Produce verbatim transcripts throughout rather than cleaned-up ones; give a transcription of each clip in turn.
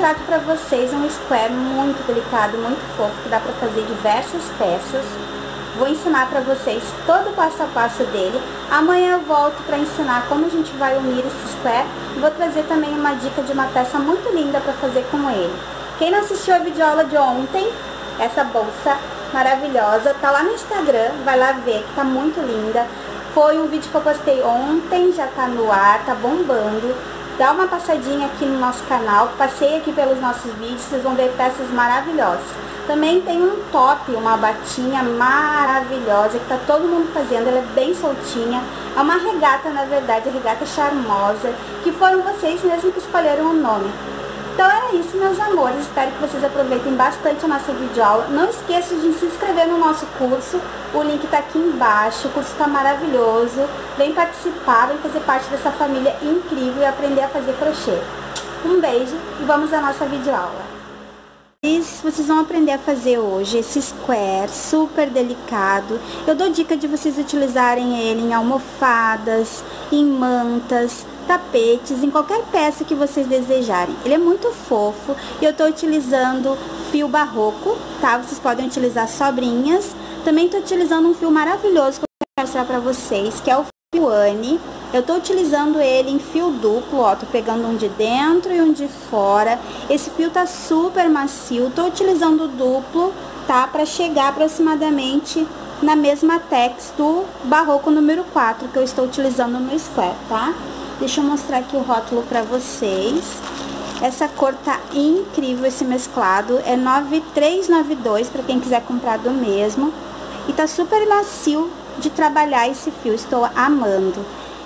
trago para vocês um square muito delicado, muito fofo, que dá para fazer diversas peças. Vou ensinar para vocês todo o passo a passo dele. Amanhã eu volto para ensinar como a gente vai unir esse square. E vou trazer também uma dica de uma peça muito linda para fazer com ele. Quem não assistiu a videoaula de ontem, essa bolsa maravilhosa, tá lá no Instagram, vai lá ver que tá muito linda. Foi um vídeo que eu postei ontem, já tá no ar, tá bombando. Dá uma passadinha aqui no nosso canal, passei aqui pelos nossos vídeos, vocês vão ver peças maravilhosas. Também tem um top, uma batinha maravilhosa que tá todo mundo fazendo, ela é bem soltinha. É uma regata, na verdade, regata charmosa, que foram vocês mesmos que escolheram o nome. Então era isso, meus amores, espero que vocês aproveitem bastante a nossa videoaula. Não esqueça de se inscrever no nosso curso, o link está aqui embaixo, o curso está maravilhoso. Vem participar, vem fazer parte dessa família incrível e aprender a fazer crochê. Um beijo e vamos à nossa videoaula. Vocês vão aprender a fazer hoje esse square super delicado. Eu dou dica de vocês utilizarem ele em almofadas, em mantas, tapetes, em qualquer peça que vocês desejarem. Ele é muito fofo e eu tô utilizando fio barroco, tá? Vocês podem utilizar sobrinhas. Também tô utilizando um fio maravilhoso que eu vou mostrar pra vocês, que é o fio Anne. Eu tô utilizando ele em fio duplo, ó, tô pegando um de dentro e um de fora. Esse fio tá super macio, tô utilizando o duplo, tá? Pra chegar aproximadamente na mesma tex do barroco número quatro que eu estou utilizando no square, tá? Deixa eu mostrar aqui o rótulo pra vocês. Essa cor tá incrível, esse mesclado. É nove três nove dois, pra quem quiser comprar do mesmo. E tá super macio de trabalhar esse fio, estou amando.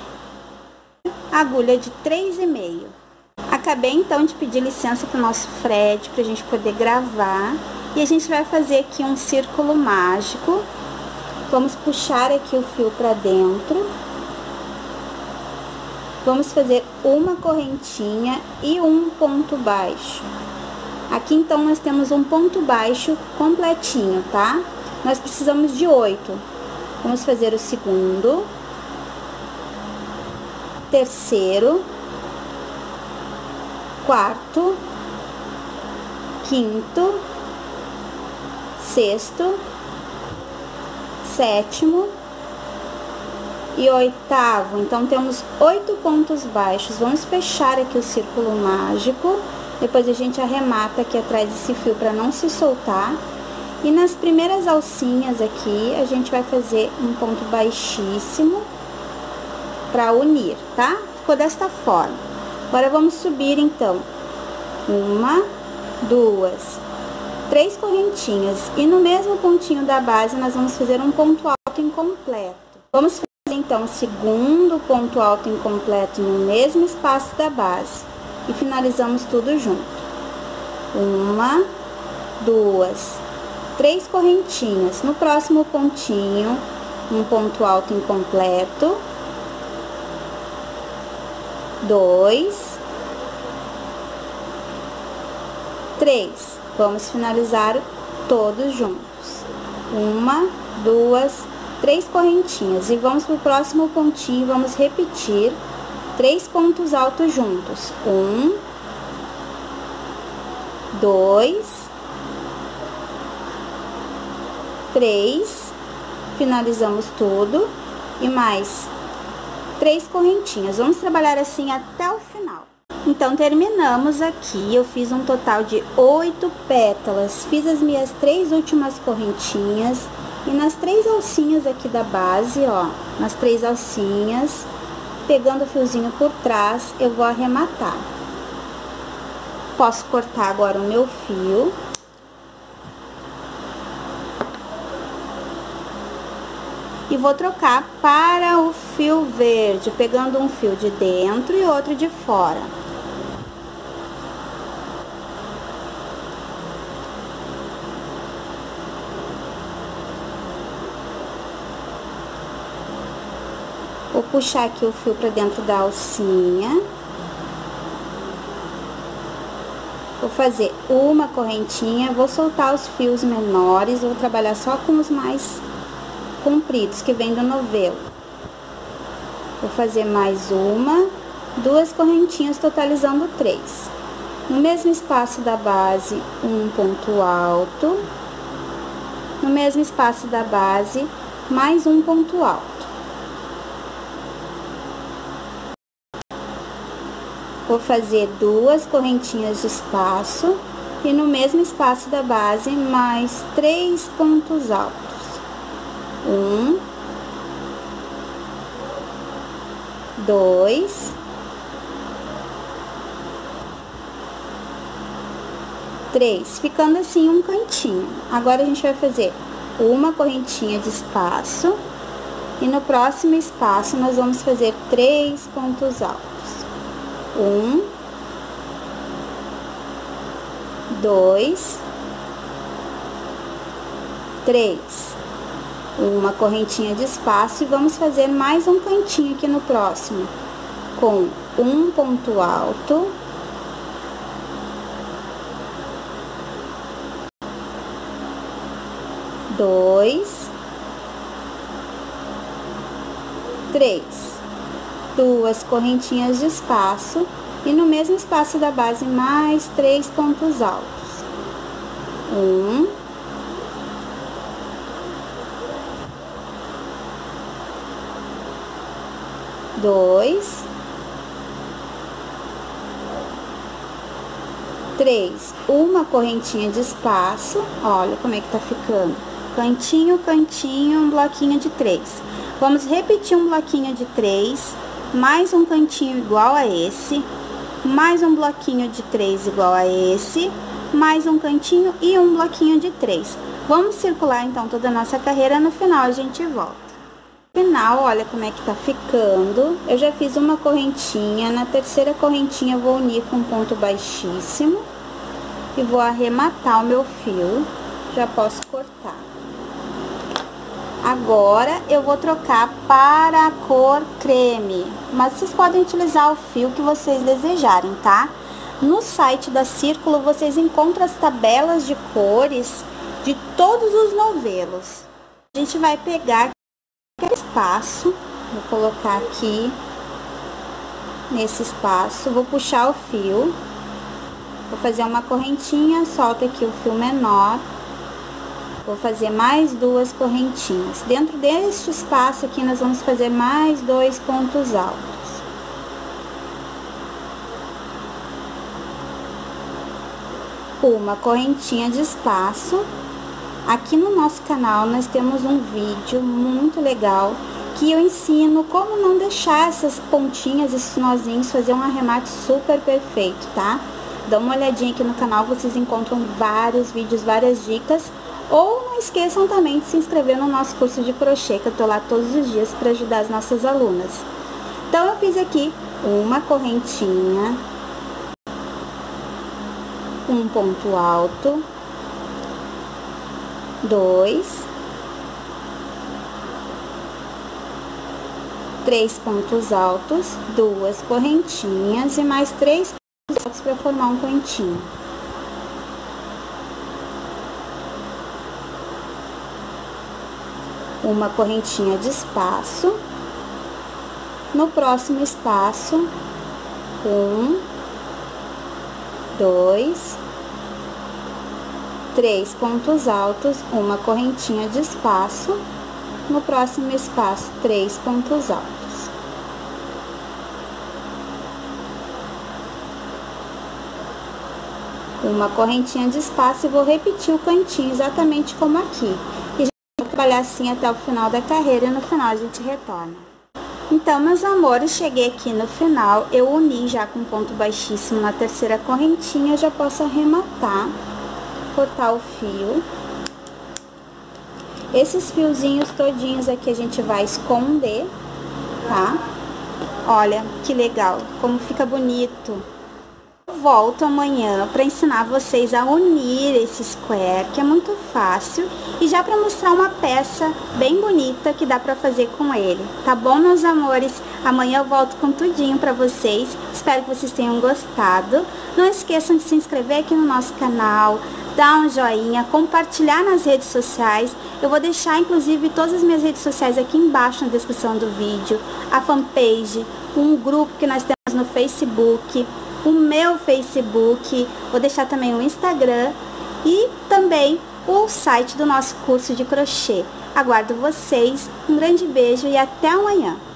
Agulha de três e meio. Acabei então de pedir licença pro nosso Fred, pra gente poder gravar. E a gente vai fazer aqui um círculo mágico. Vamos puxar aqui o fio pra dentro. Vamos fazer uma correntinha e um ponto baixo. Aqui então nós temos um ponto baixo completinho, tá? Nós precisamos de oito. Vamos fazer o segundo, terceiro, quarto, quinto, sexto, sétimo e oitavo. Então temos oito pontos baixos. Vamos fechar aqui o círculo mágico. Depois a gente arremata aqui atrás desse fio para não se soltar. E nas primeiras alcinhas aqui a gente vai fazer um ponto baixíssimo para unir, tá? Ficou desta forma. Agora vamos subir então uma, duas, três correntinhas e no mesmo pontinho da base nós vamos fazer um ponto alto incompleto. Vamos fazer então o segundo ponto alto incompleto no mesmo espaço da base e finalizamos tudo junto. Uma, duas, três correntinhas. No próximo pontinho, um ponto alto incompleto, dois, três. Vamos finalizar todos juntos. Uma, duas, três correntinhas e vamos para o próximo pontinho. Vamos repetir três pontos altos juntos. Um, dois, três, finalizamos tudo e mais três correntinhas. Vamos trabalhar assim até o final. Então terminamos aqui. Eu fiz um total de oito pétalas. Fiz as minhas três últimas correntinhas e nas três alcinhas aqui da base, ó, nas três alcinhas, pegando o fiozinho por trás, eu vou arrematar. Posso cortar agora o meu fio. E vou trocar para o fio verde, pegando um fio de dentro e outro de fora. Vou puxar aqui o fio para dentro da alcinha. Vou fazer uma correntinha, vou soltar os fios menores, vou trabalhar só com os mais compridos que vem do novelo. Vou fazer mais uma, duas correntinhas, totalizando três. No mesmo espaço da base, um ponto alto. No mesmo espaço da base, mais um ponto alto. Vou fazer duas correntinhas de espaço e no mesmo espaço da base, mais três pontos altos. Um, dois, três, ficando assim um cantinho. Agora a gente vai fazer uma correntinha de espaço e no próximo espaço nós vamos fazer três pontos altos. Um, dois, três. Uma correntinha de espaço e vamos fazer mais um cantinho aqui no próximo, com um ponto alto. Dois, três, duas correntinhas de espaço e no mesmo espaço da base mais três pontos altos. Um, dois, três, uma correntinha de espaço. Olha como é que tá ficando. Cantinho, cantinho, um bloquinho de três. Vamos repetir um bloquinho de três, mais um cantinho igual a esse, mais um bloquinho de três igual a esse, mais um cantinho e um bloquinho de três. Vamos circular então toda a nossa carreira, no final a gente volta. No final, olha como é que tá ficando. Eu já fiz uma correntinha, na terceira correntinha vou unir com um ponto baixíssimo e vou arrematar o meu fio. Já posso cortar. Agora, eu vou trocar para a cor creme, mas vocês podem utilizar o fio que vocês desejarem, tá? No site da Círculo, vocês encontram as tabelas de cores de todos os novelos. A gente vai pegar aquele espaço, vou colocar aqui, nesse espaço, vou puxar o fio, vou fazer uma correntinha, solta aqui o fio menor. Vou fazer mais duas correntinhas. Dentro deste espaço aqui, nós vamos fazer mais dois pontos altos. Uma correntinha de espaço. Aqui no nosso canal, nós temos um vídeo muito legal que eu ensino como não deixar essas pontinhas, esses nozinhos, fazer um arremate super perfeito, tá? Dá uma olhadinha aqui no canal, vocês encontram vários vídeos, várias dicas. Ou não esqueçam também de se inscrever no nosso curso de crochê, que eu tô lá todos os dias para ajudar as nossas alunas. Então, eu fiz aqui uma correntinha, um ponto alto, dois, três pontos altos, duas correntinhas e mais três pontos altos para formar um cantinho. Uma correntinha de espaço. No próximo espaço, um, dois, três pontos altos, uma correntinha de espaço. No próximo espaço, três pontos altos. Uma correntinha de espaço e vou repetir o cantinho exatamente como aqui. Trabalhar assim até o final da carreira e no final a gente retorna. Então, meus amores, cheguei aqui no final, eu uni já com ponto baixíssimo na terceira correntinha, eu já posso arrematar, cortar o fio. Esses fiozinhos todinhos aqui a gente vai esconder, tá? Olha que legal, como fica bonito. Volto amanhã para ensinar vocês a unir esse square, que é muito fácil, e já para mostrar uma peça bem bonita que dá para fazer com ele, tá bom, meus amores? Amanhã eu volto com tudinho para vocês, espero que vocês tenham gostado. Não esqueçam de se inscrever aqui no nosso canal, dar um joinha, compartilhar nas redes sociais. Eu vou deixar inclusive todas as minhas redes sociais aqui embaixo na descrição do vídeo, a fanpage, um grupo que nós temos no Facebook. o meu Facebook, vou deixar também o Instagram e também o site do nosso curso de crochê. Aguardo vocês, um grande beijo e até amanhã!